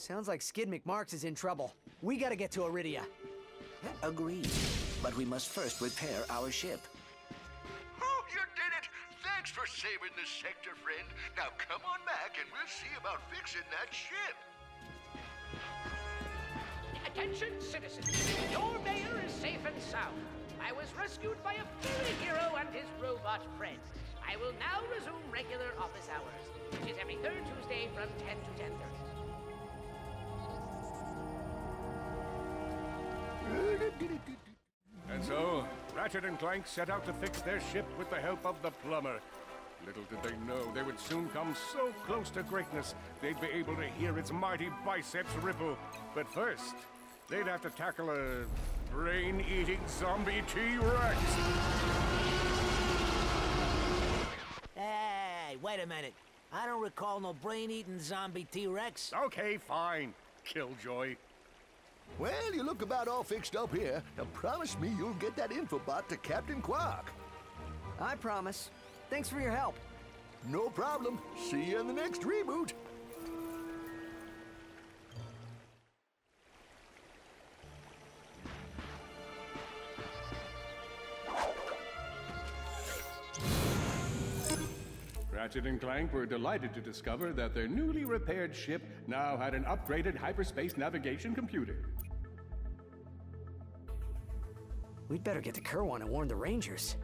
Sounds like Skid McMarx is in trouble. We gotta get to Iridia. Agreed. But we must first repair our ship. Oh, you did it! Thanks for saving the sector, friend. Now come on back and we'll see about fixing that ship. Attention, citizens. Your mayor is safe and sound. I was rescued by a fairy hero and his robot friend. I will now resume regular office hours, which is every third Tuesday from 10 to 10:30. And so, Ratchet and Clank set out to fix their ship with the help of the plumber. Little did they know they would soon come so close to greatness, they'd be able to hear its mighty biceps ripple. But first, they'd have to tackle a brain-eating zombie T-Rex. Hey, wait a minute. I don't recall no brain-eating zombie T-Rex. Okay, fine. Killjoy. Well, you look about all fixed up here. Now promise me you'll get that infobot to Captain Quark. I promise. Thanks for your help. No problem. See you in the next reboot. Ratchet and Clank were delighted to discover that their newly repaired ship now had an upgraded hyperspace navigation computer. We'd better get to Kerwan and warn the Rangers.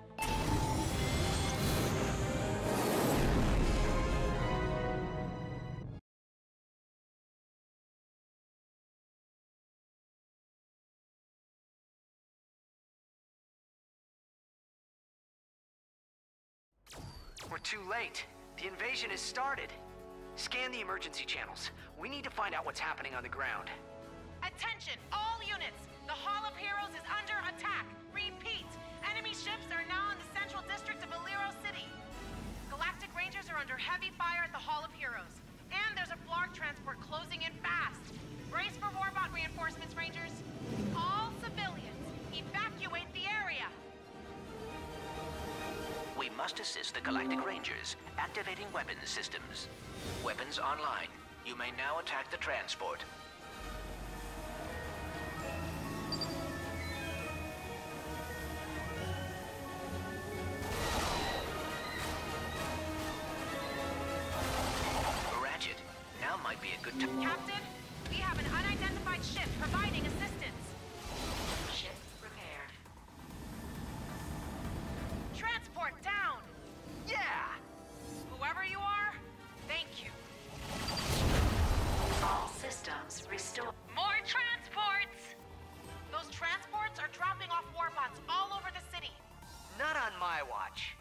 We're too late. The invasion has started. Scan the emergency channels. We need to find out what's happening on the ground. Attention, all units! The Hall of Heroes is under attack! Repeat! Enemy ships are now in the central district of Aliro City. Galactic Rangers are under heavy fire at the Hall of Heroes. And there's a Blarg transport closing in fast. Brace for Warbot reinforcements, Rangers. All civilians, evacuate the area! We must assist the Galactic Rangers, activating weapons systems. Weapons online. You may now attack the transport. Ratchet, now might be a good time. Captain, we have an unidentified ship providing assistance. Ship repaired. Transport down! Yeah! Whoever you are, thank you. All systems restored. More transports! Those transports are dropping off warbots all over the city. Not on my watch.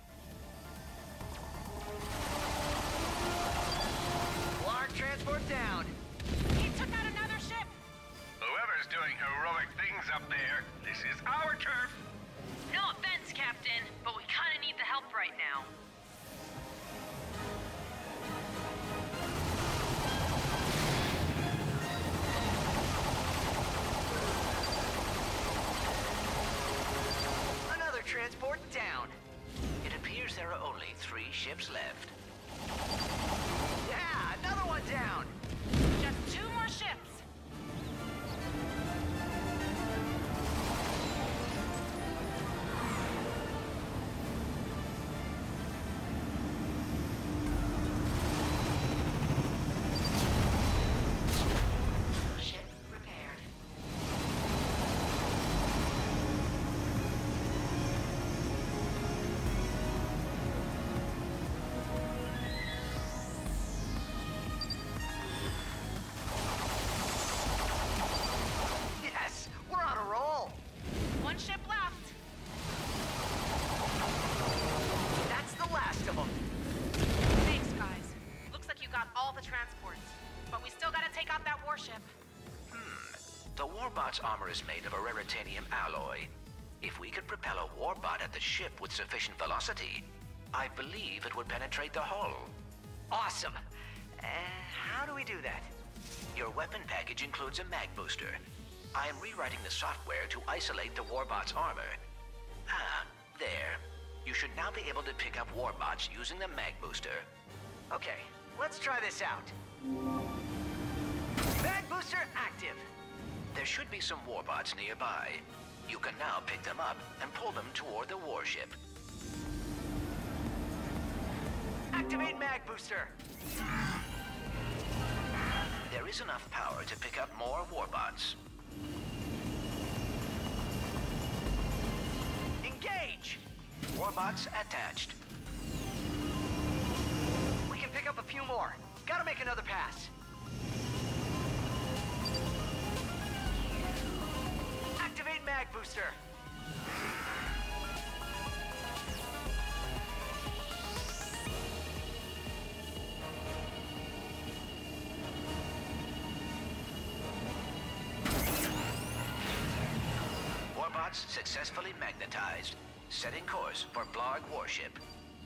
Blarg transport down. He took out another ship. Whoever's doing heroic things up there, this is our turf. No offense, Captain, but we kinda need the help right now. Another transport down. It appears there are only 3 ships left. Yeah, another one down. Just 2 more ships. Ship repaired. Yes, we're on a roll. 1 ship left. That's the last of them. Thanks, guys. Looks like you got all the transports. But we still gotta take out that warship. The Warbot's armor is made of a raritanium alloy. If we could propel a Warbot at the ship with sufficient velocity, I believe it would penetrate the hull. Awesome. How do we do that? Your weapon package includes a mag booster. I am rewriting the software to isolate the Warbot's armor. Ah, there. You should now be able to pick up Warbots using the mag booster. Okay, let's try this out. Mag booster active. There should be some warbots nearby. You can now pick them up and pull them toward the warship. Activate mag booster. There is enough power to pick up more warbots. Engage. Warbots attached. We can pick up a few more. Gotta make another pass. Activate mag booster. Warbots successfully magnetized. Setting course for Blarg warship.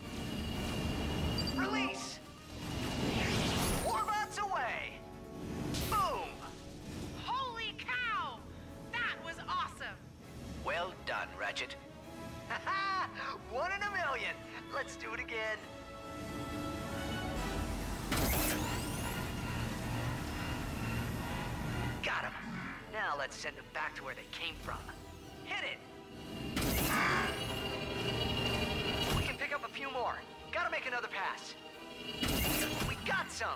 Release! Warbots away! Boom! Holy cow! That was awesome! Well done, Ratchet. Haha! 1 in a million! Let's do it again. Got him. Now let's send them back to where they came from. Hit it! We can pick up a few more. Gotta make another pass. We got some!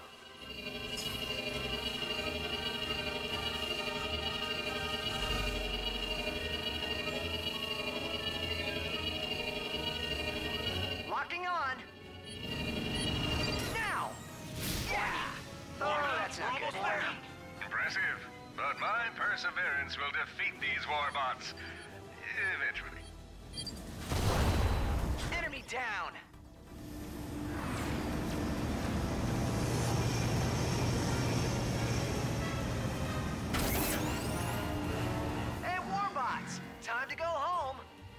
Locking on! Now! Yeah! Oh, that's not good. Impressive. But my perseverance will defeat these warbots. Eventually. Enemy down! Hey, warbots! Time to go home!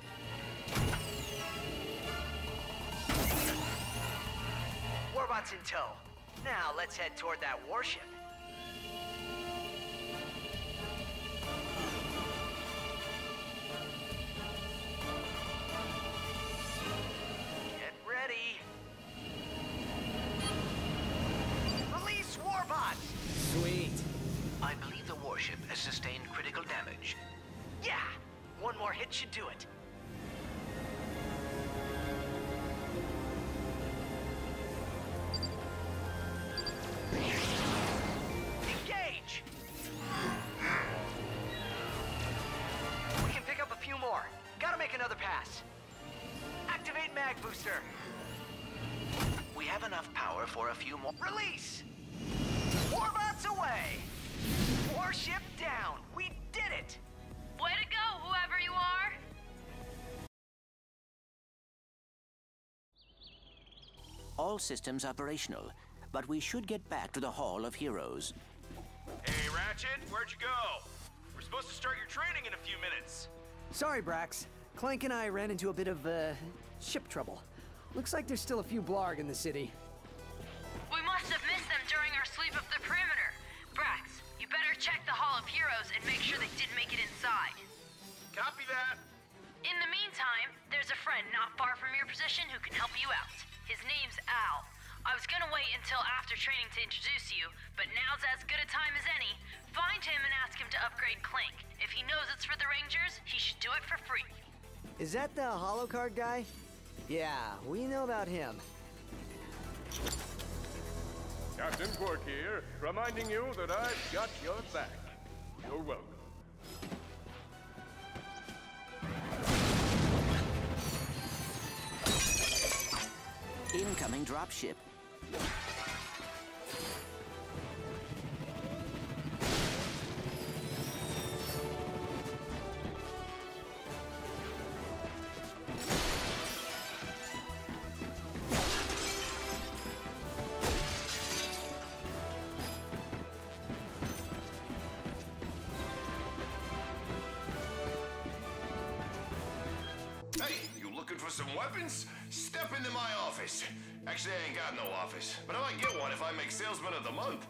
Warbots in tow. Now let's head toward that warship. Get ready. Release warbots! Sweet. I believe the warship has sustained critical damage. Yeah! One more hit should do it. Engage! We can pick up a few more. Gotta make another pass. Activate mag booster. We have enough power for a few more. Release! Warbots away! Warship down! We did it! Way to go, whoever you are! All systems operational, but we should get back to the Hall of Heroes. Hey, Ratchet, where'd you go? We're supposed to start your training in a few minutes. Sorry, Brax. Clank and I ran into a bit of, ship trouble. Looks like there's still a few Blarg in the city. We must have missed them during our sweep of the perimeter. Brax, you better check the Hall of Heroes and make sure they didn't make it inside. Copy that. In the meantime, there's a friend not far from your position who can help you out. His name's Al. I was gonna wait until after training to introduce you, but now's as good a time as any. Find him and ask him to upgrade Clank. If he knows it's for the Rangers, he should do it for free. Is that the Holocard guy? Yeah, we know about him. Captain Quirk here, reminding you that I've got your back. You're welcome. Incoming dropship. Hey, you looking for some weapons? Step into my office. Actually, I ain't got no office, but I might get one if I make Salesman of the Month.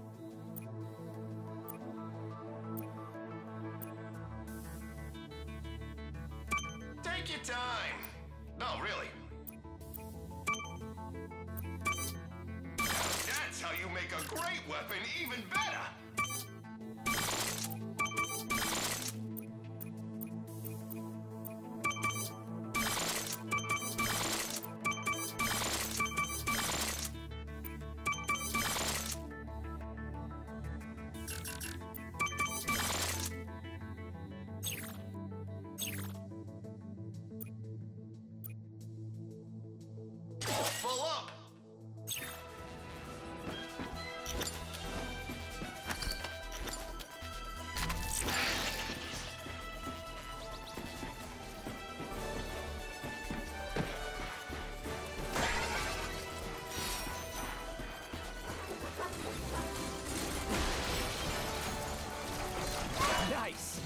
Take your time. No, really. That's how you make a great weapon even better. Nice!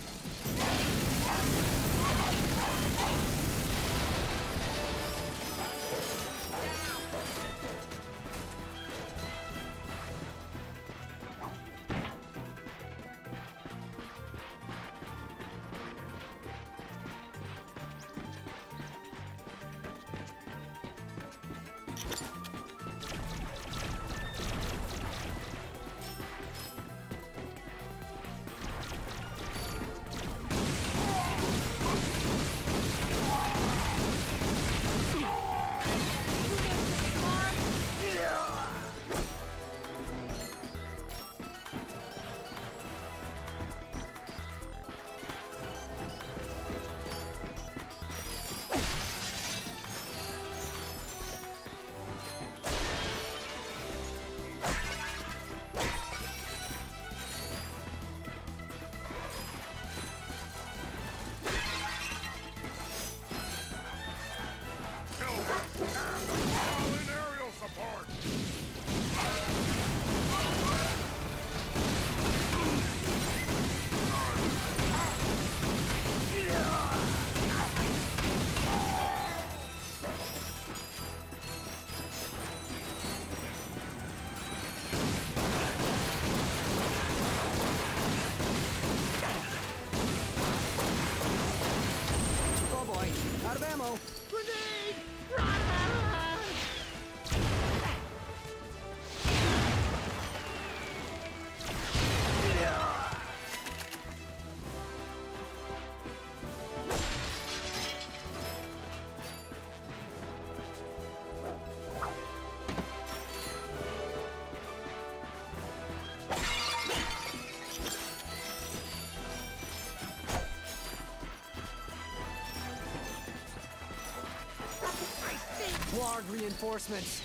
Blarg reinforcements.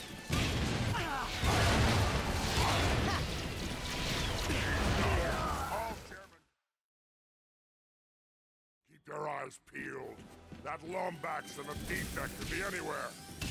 Keep your eyes peeled. That Lombax in the deep deck could be anywhere.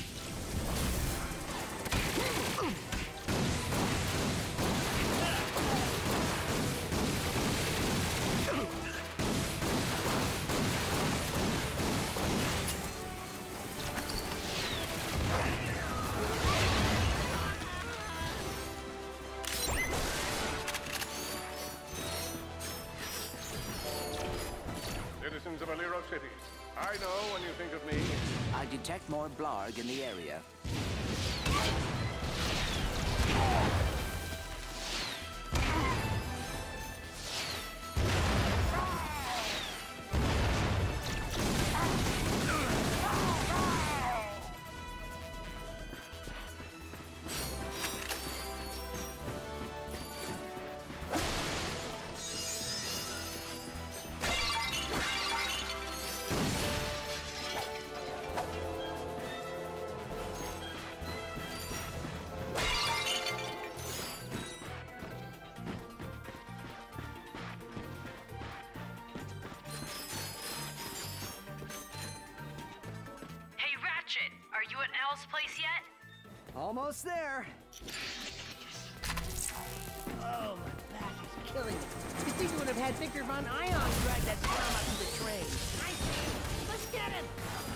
Citizens of Aliro City, I know when you think of me. I detect more Blarg in the area. Are you at Al's place yet? Almost there. Oh, my back is killing me. You think you would have had Victor Von Ion drag that drama to the train? Let's get him!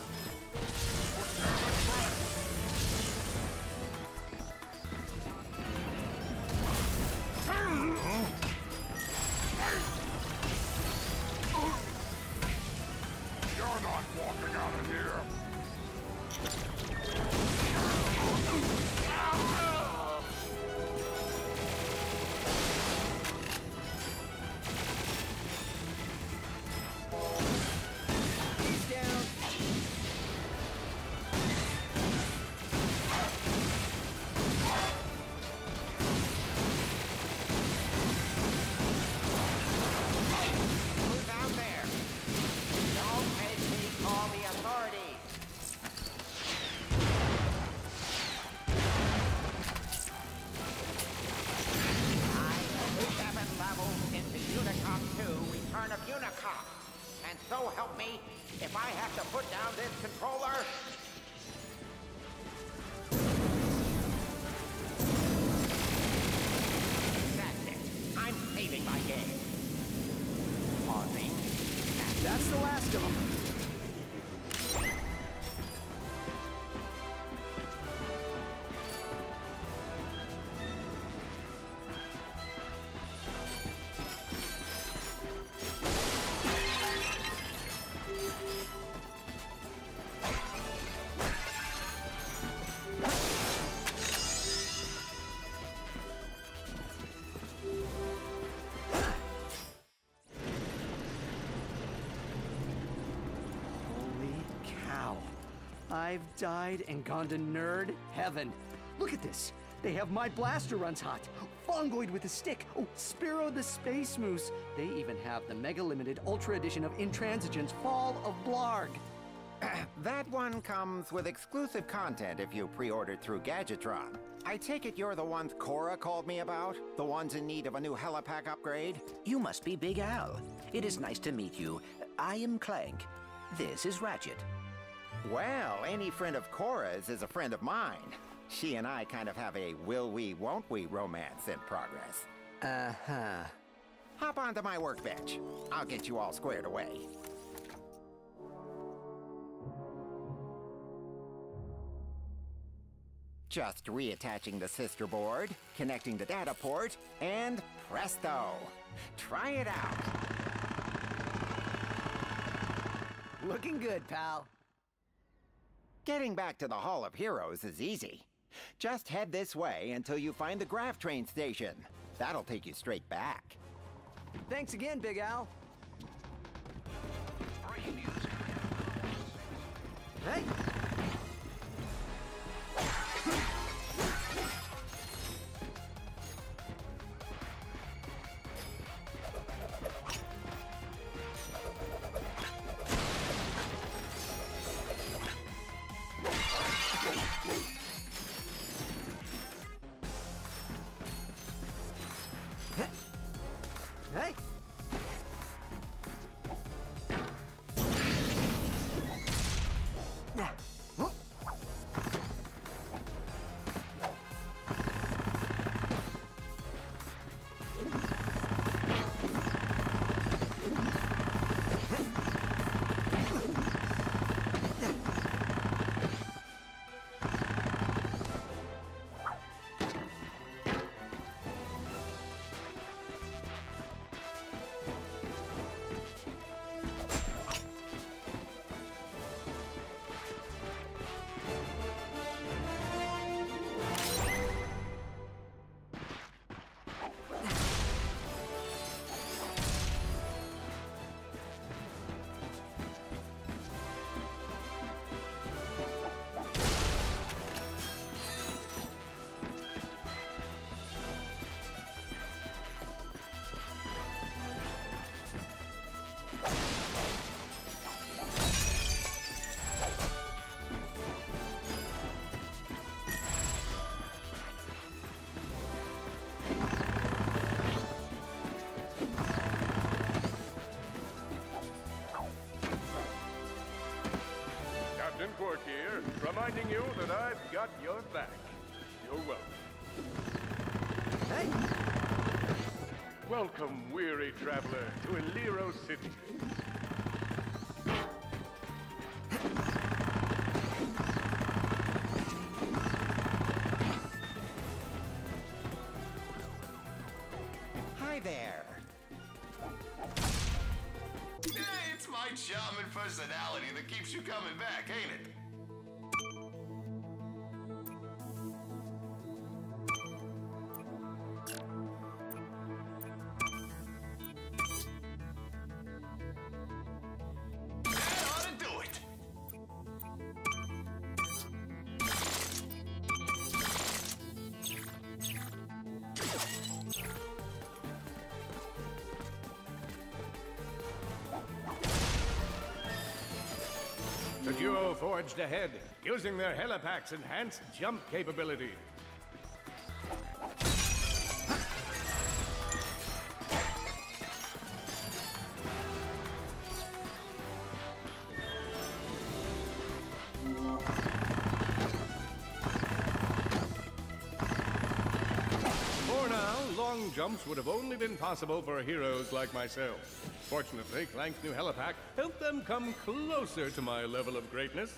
You're not walking out of here. He's down. So help me, if I have to put down this controller... That's it. I'm saving my game. Pausing. That's the last of them. I've died and gone to nerd heaven. Look at this. They have my blaster runs hot. Fungoid with a stick. Oh, Spiro the Space Moose. They even have the Mega Limited Ultra Edition of Intransigence Fall of Blarg. That one comes with exclusive content if you pre-ordered through Gadgetron. I take it you're the ones Cora called me about? The ones in need of a new helipack upgrade? You must be Big Al. It is nice to meet you. I am Clank. This is Ratchet. Well, any friend of Cora's is a friend of mine. She and I kind of have a will we, won't we romance in progress. Uh-huh. Hop onto my workbench. I'll get you all squared away. Just reattaching the sister board, connecting the data port, and presto! Try it out! Looking good, pal. Getting back to the Hall of Heroes is easy. Just head this way until you find the Graph Train station. That'll take you straight back. Thanks again, Big Al. Hey! Hey! Captain Quark here, reminding you that I've got your back. You're welcome. Hey! Welcome, weary traveler, to Eliro City. Hi there. Yeah, it's my charming personality that keeps you coming back, ain't it? That ought to do it. The duo forged ahead, using their helipack's enhanced jump capability. long jumps would have only been possible for heroes like myself. Fortunately, Clank's new helipack helped them come closer to my level of greatness.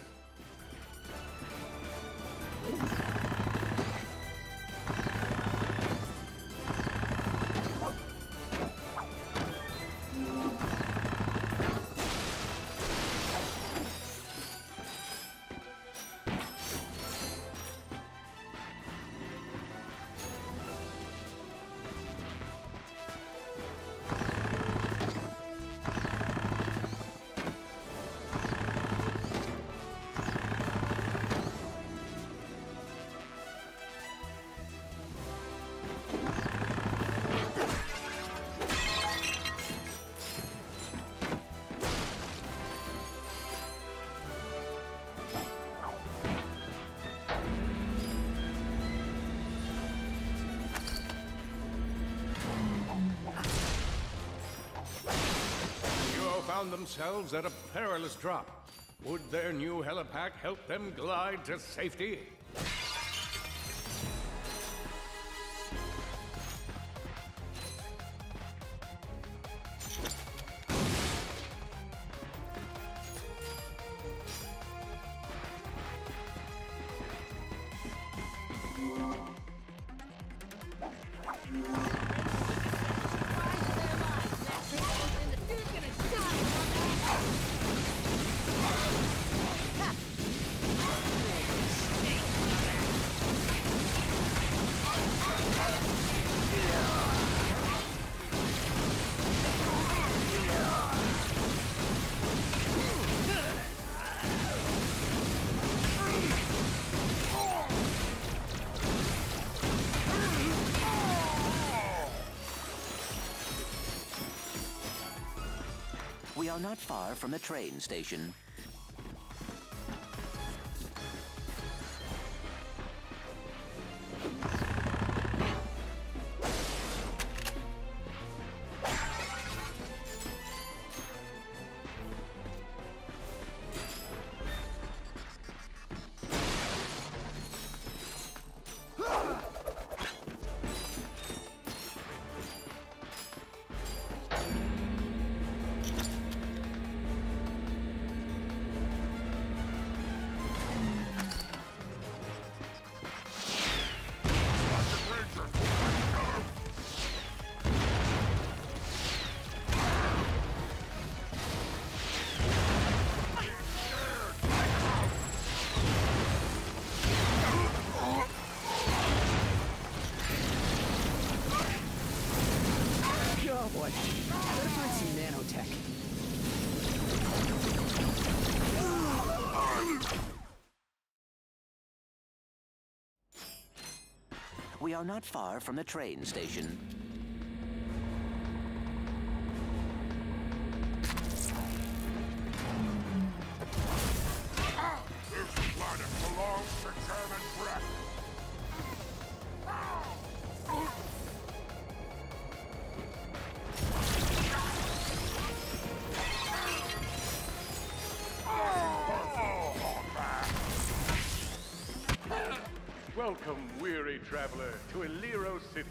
Found themselves at a perilous drop. Would their new helipack help them glide to safety? We are not far from the train station. Oh boy, better find some nanotech. We are not far from the train station. This planet belongs to German breath. Welcome, weary traveler, to Eliro City.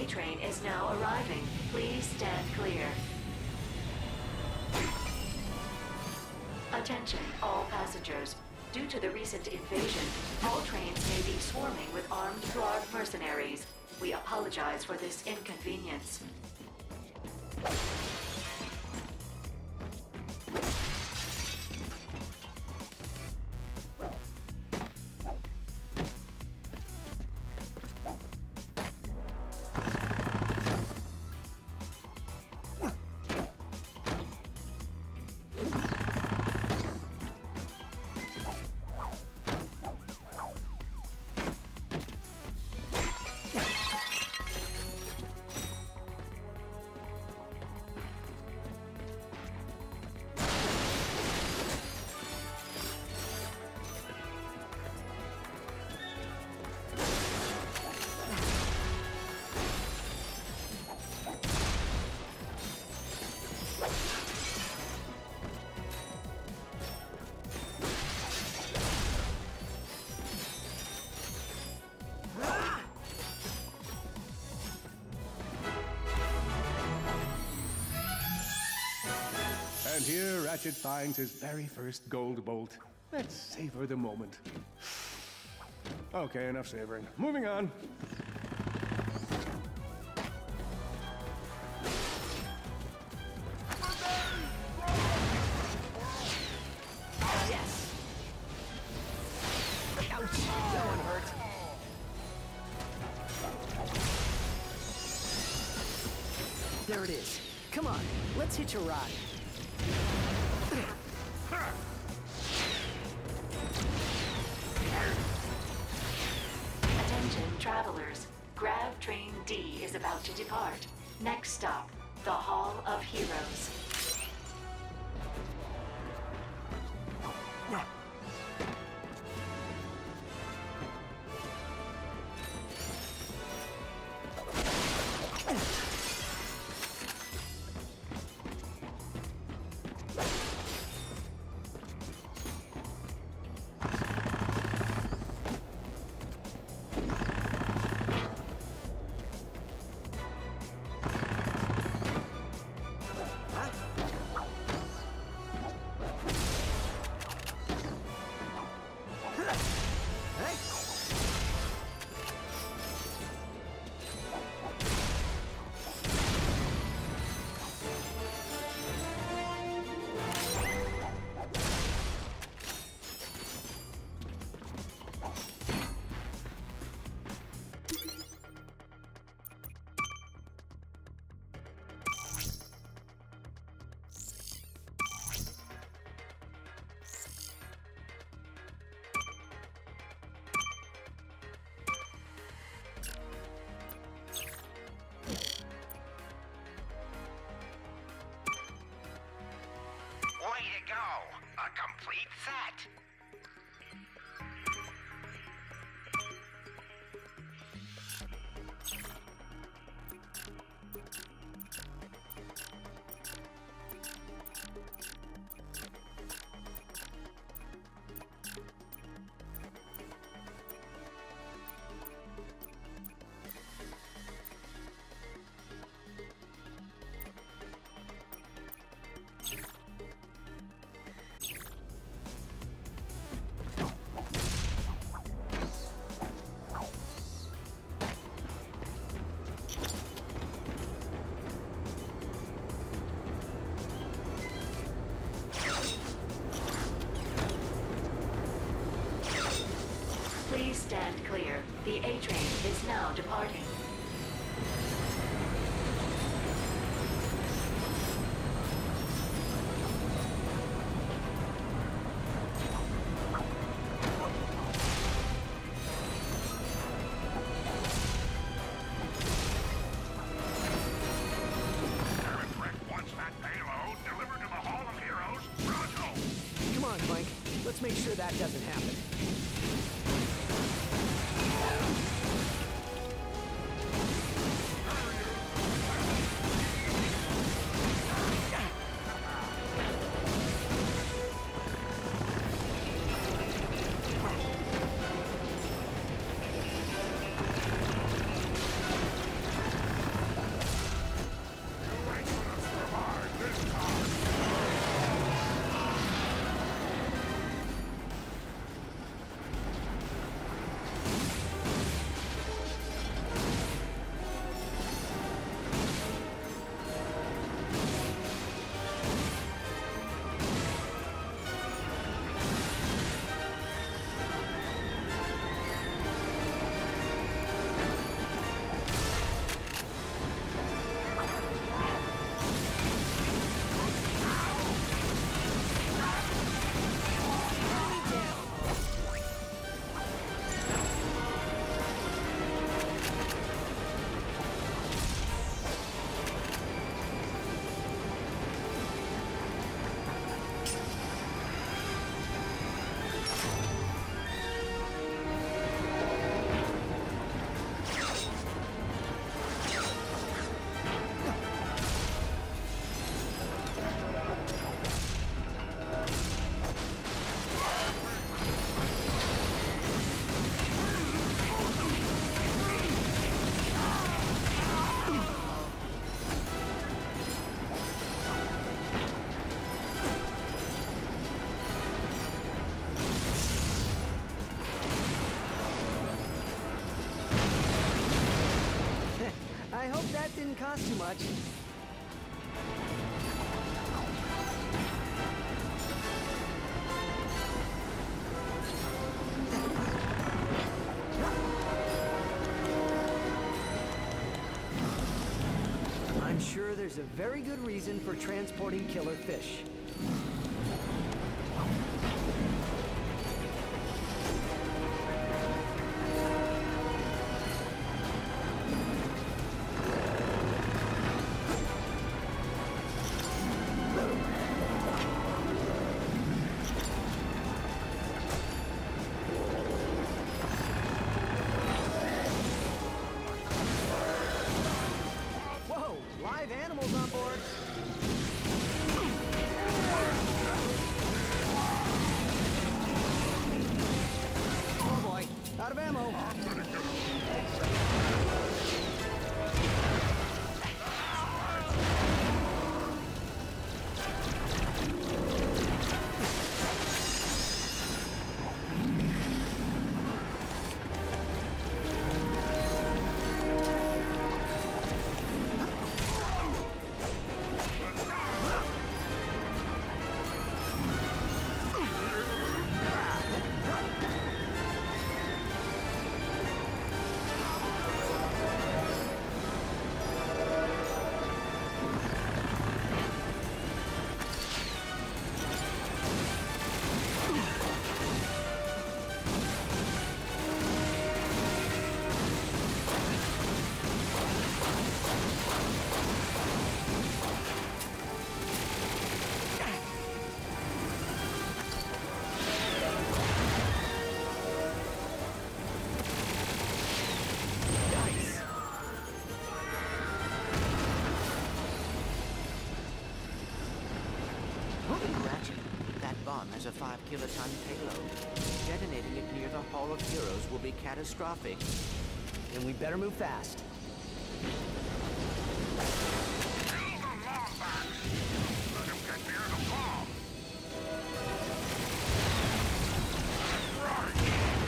A-Train is now arriving. Please stand clear. Attention, all passengers. Due to the recent invasion, all trains may be swarming with armed guard mercenaries. We apologize for this inconvenience. And here Ratchet finds his very first gold bolt. Let's savor the moment. Okay, enough savoring. Moving on. Yes! Ouch! That one hurt. There it is. Come on, let's hitch a ride. Attention, travelers. Grav Train D is about to depart. Next stop, the Hall of Heroes. Way to go! A complete set! Please stand clear. The A-Train is now departing. Wants that payload delivered to the Hall of Heroes. Pronto! Come on, Clank. Let's make sure that doesn't happen. I hope that didn't cost too much. I'm sure there's a very good reason for transporting killer fish. Has a 5-kiloton payload. Detonating it near the Hall of Heroes will be catastrophic. And we better move fast. Kill the Lombats! Let him get near the bomb! Right!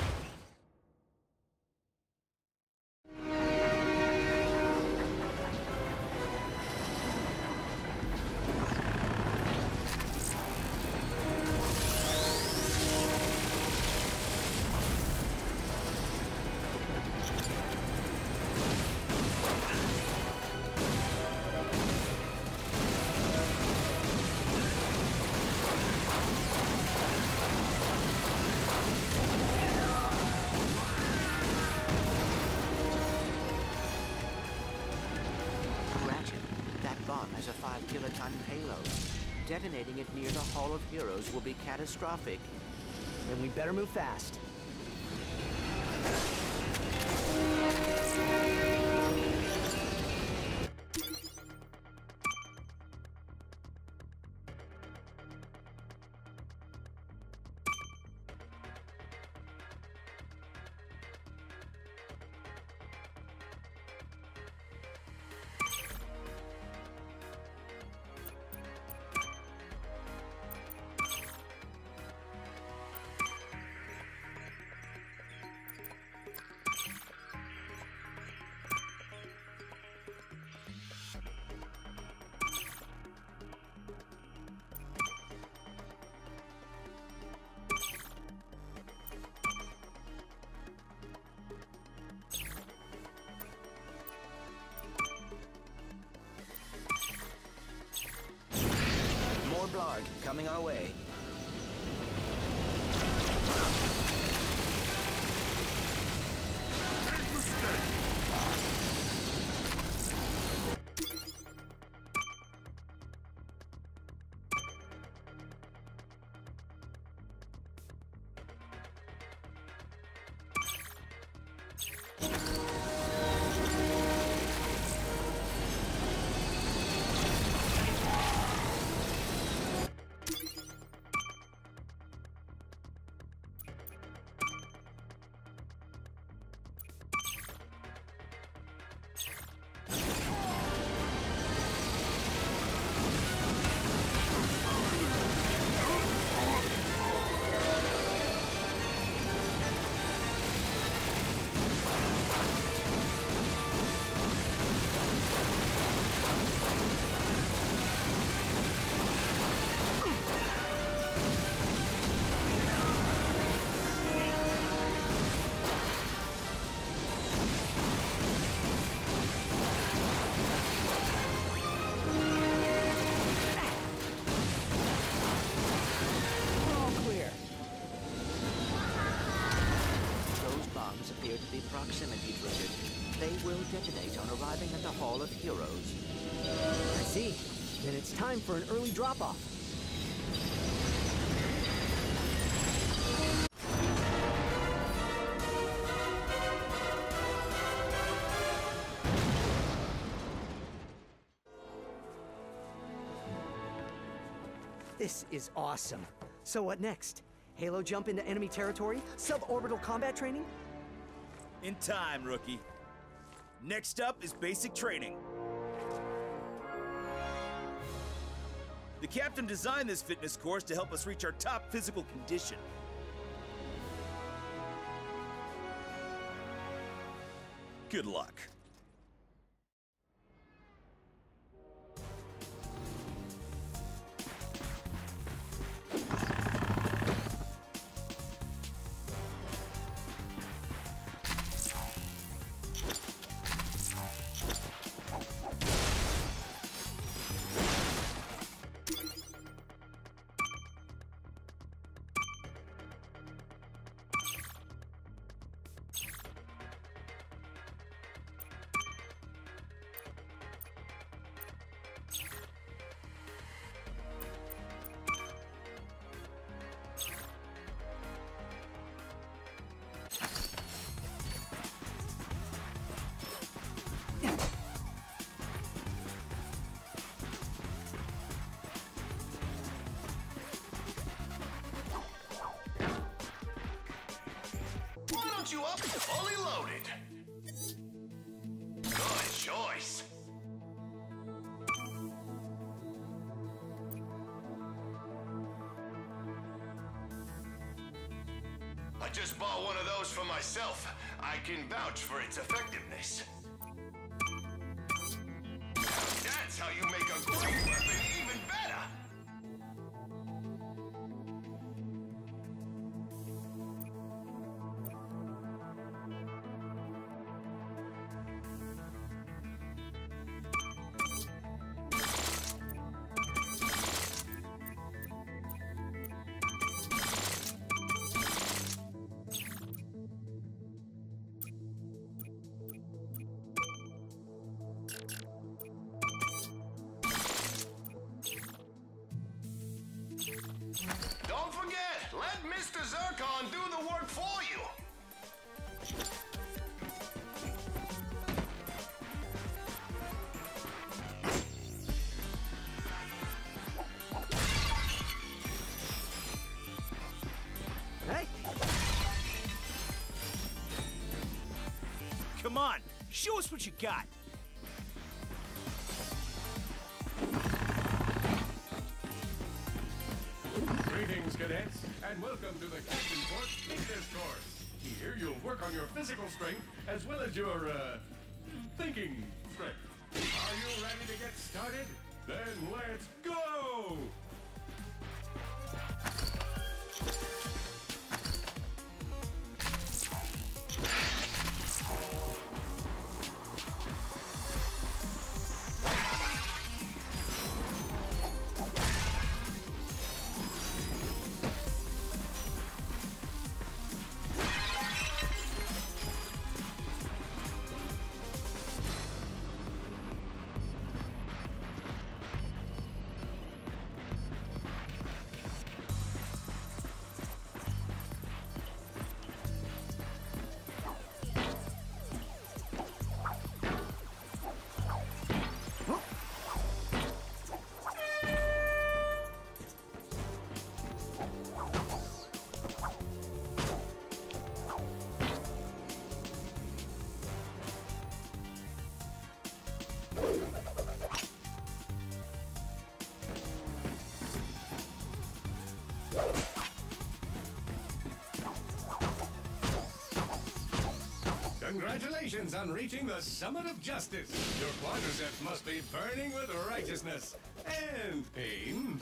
Has a 5-kiloton payload. Detonating it near the Hall of Heroes will be catastrophic. And we better move fast. Blarg coming our way. proximity triggered. They will detonate on arriving at the Hall of Heroes. I see. Then it's time for an early drop-off. This is awesome. So what next? Halo jump into enemy territory? Suborbital combat training? In time, rookie. Next up is basic training. The captain designed this fitness course to help us reach our top physical condition. Good luck. Why don't you up fully loaded? Good choice. I just bought one of those for myself. I can vouch for its effectiveness. That's how you make a great weapon even better. Don't forget, let Mr. Zircon do the work for you. Hey! Come on, show us what you got. Greetings, cadets, and welcome to the Captain Court Fitness Course. Here you'll work on your physical strength as well as your, thinking strength. Are you ready to get started? Then let's go! Congratulations on reaching the summit of justice. Your quadriceps must be burning with righteousness and pain.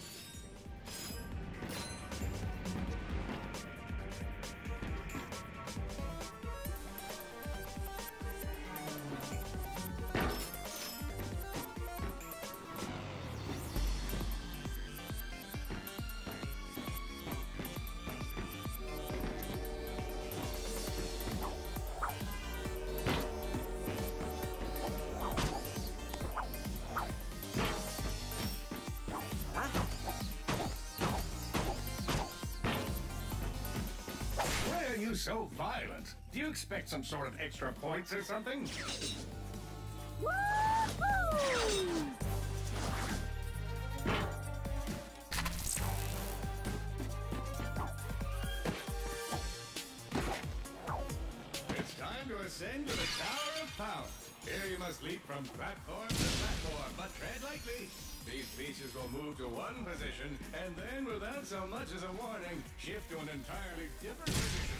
so violent? Do you expect some sort of extra points or something? Woohoo! It's time to ascend to the Tower of Power. Here you must leap from platform to platform, but tread lightly. These pieces will move to one position, and then, without so much as a warning, shift to an entirely different position.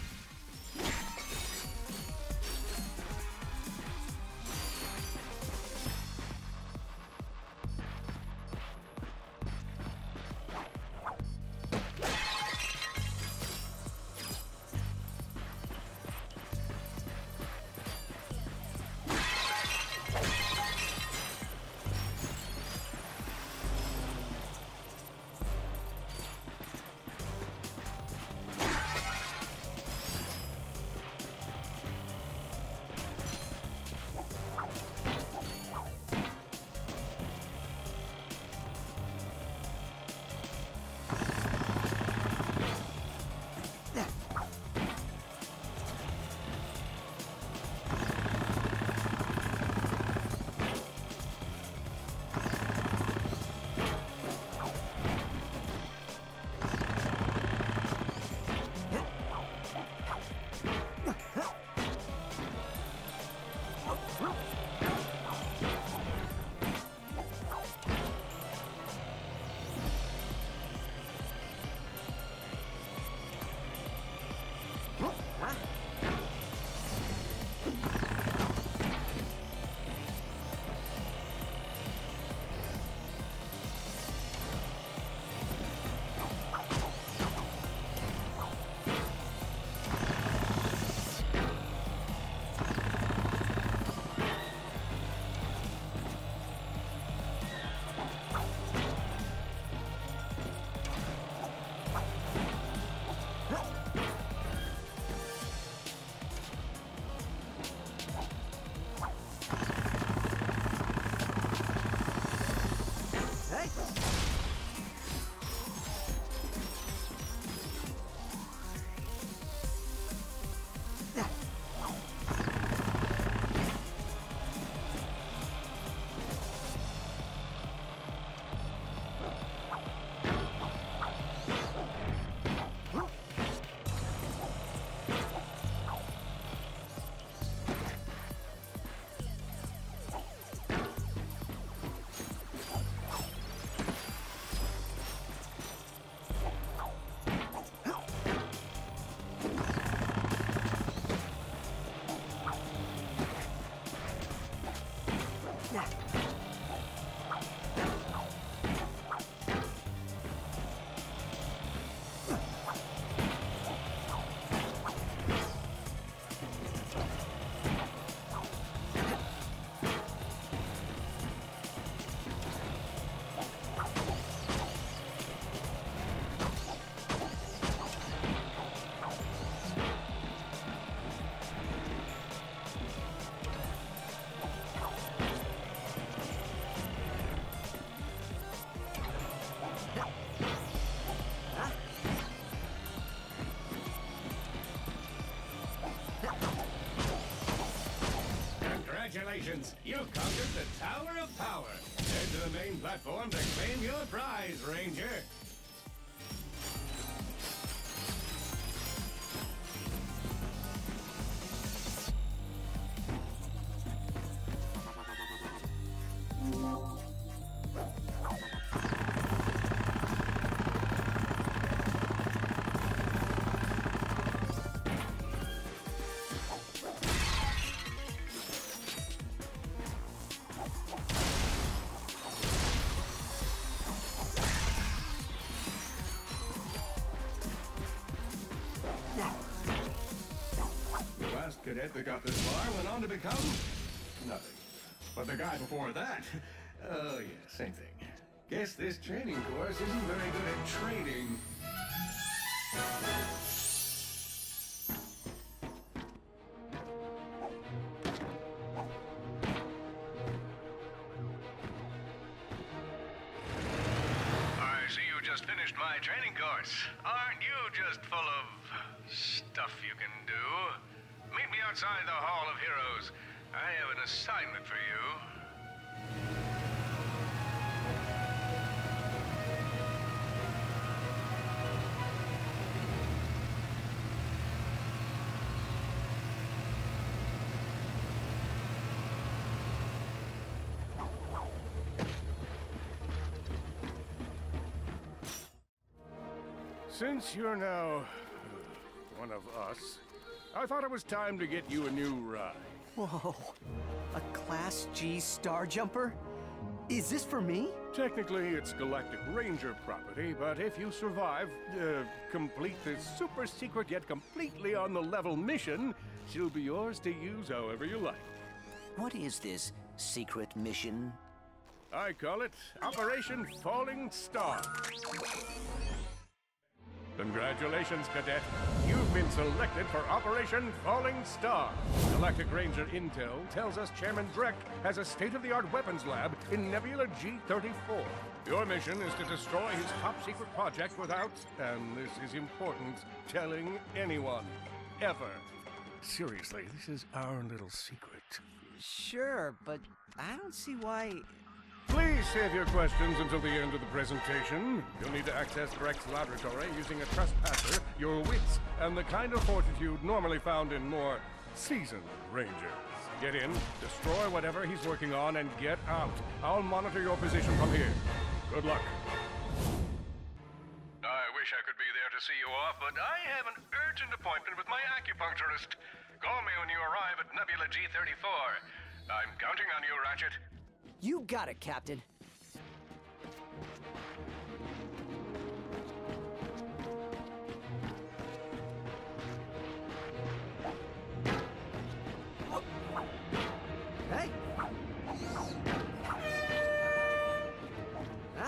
Congratulations! You conquered the Tower of Power! Head to the main platform to claim your prize, Ranger! Cadet that got this far went on to become nothing. But the guy before that, oh yeah, same thing. Guess this training course isn't very good at trading. I see you just finished my training course. Aren't you just full of stuff you can do? Meet me outside the Hall of Heroes. I have an assignment for you. Since you're now one of us, I thought it was time to get you a new ride. Whoa, a Class G Star Jumper? Is this for me? Technically, it's Galactic Ranger property, but if you survive, complete this super secret yet completely on the level mission, she'll be yours to use however you like. What is this secret mission? I call it Operation Falling Star. Congratulations, Cadet. You've been selected for Operation Falling Star. Galactic Ranger Intel tells us Chairman Drek has a state-of-the-art weapons lab in Nebula G-34. Your mission is to destroy his top-secret project without, and this is important, telling anyone. Ever. Seriously, this is our little secret. Sure, but I don't see why... Please save your questions until the end of the presentation. You'll need to access Drek's laboratory using a trespasser, your wits, and the kind of fortitude normally found in more seasoned Rangers. Get in, destroy whatever he's working on, and get out. I'll monitor your position from here. Good luck. I wish I could be there to see you off, but I have an urgent appointment with my acupuncturist. Call me when you arrive at Nebula G-34. I'm counting on you, Ratchet. You got it, Captain. Hey! Huh?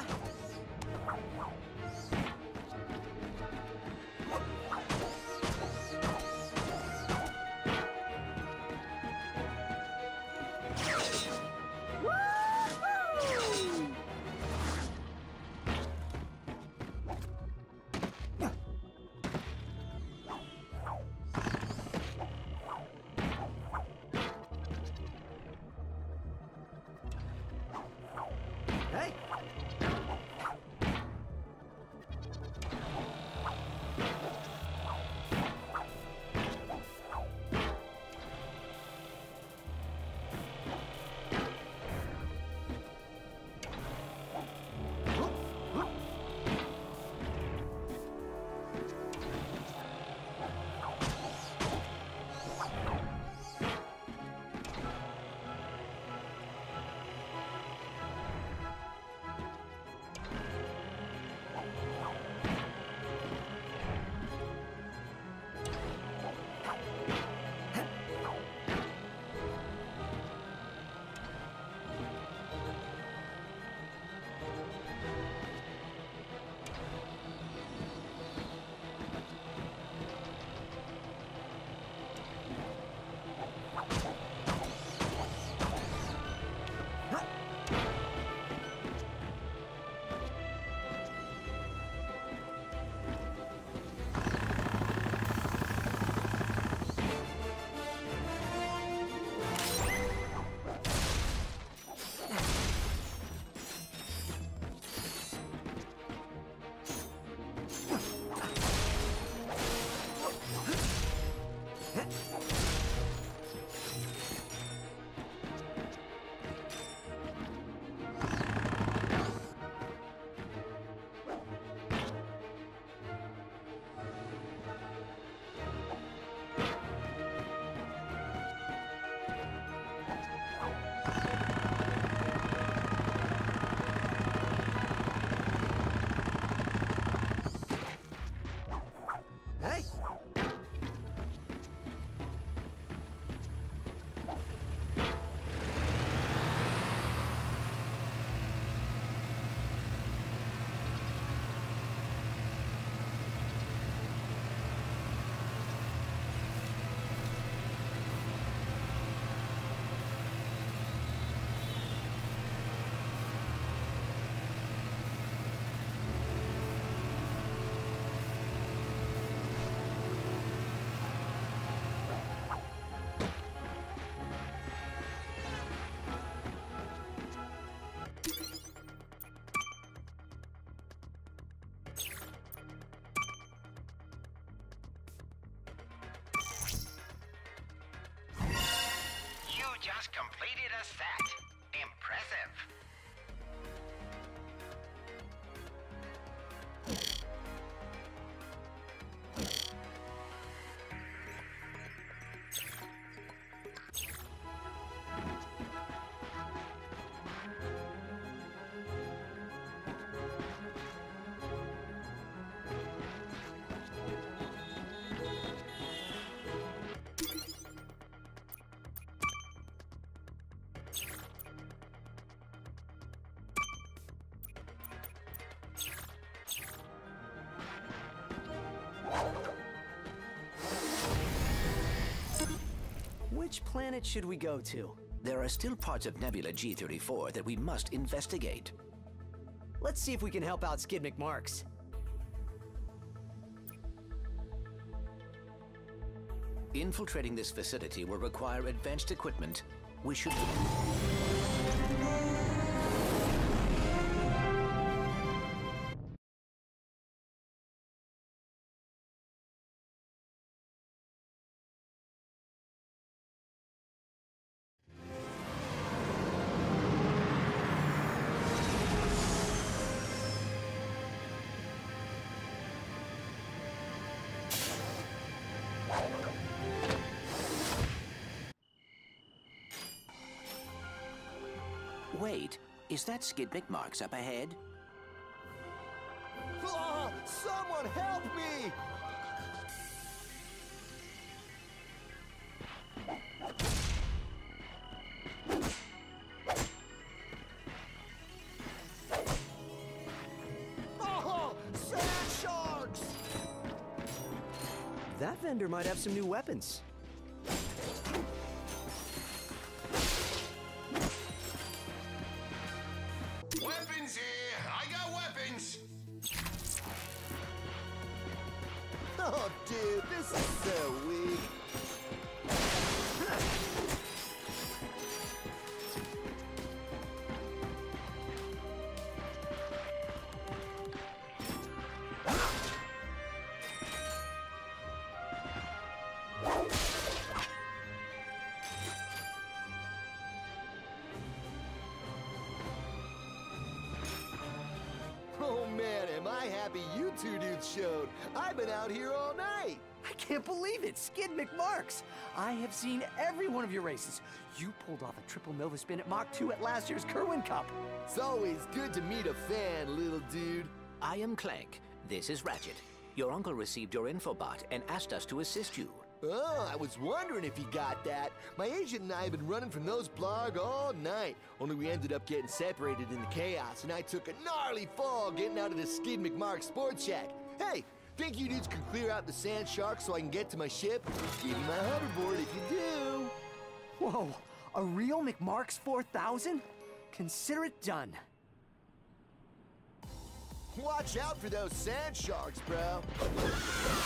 Which planet should we go to? There are still parts of Nebula G34 that we must investigate. Let's see if we can help out Skid McMarx. Infiltrating this facility will require advanced equipment. We should... Wait, is that Skid McMarx up ahead? Oh, someone help me! Oh, sand sharks! That vendor might have some new weapons. Weapons here! I got weapons! Oh, dude, this is so weak. Oh man, am I happy you two dudes showed. I've been out here all night. I can't believe it, Skid McMarx. I have seen every one of your races. You pulled off a triple Nova spin at Mach 2 at last year's Kerwin Cup. It's always good to meet a fan, little dude. I am Clank. This is Ratchet. Your uncle received your infobot and asked us to assist you. Oh, I was wondering if you got that. My agent and I have been running from those blarg all night. Only we ended up getting separated in the chaos, and I took a gnarly fall getting out of the Skid McMarx Sports Shack. Hey, think you dudes can clear out the sand sharks so I can get to my ship? Give me my hoverboard if you do. Whoa, a real McMarx 4000? Consider it done. Watch out for those sand sharks, bro.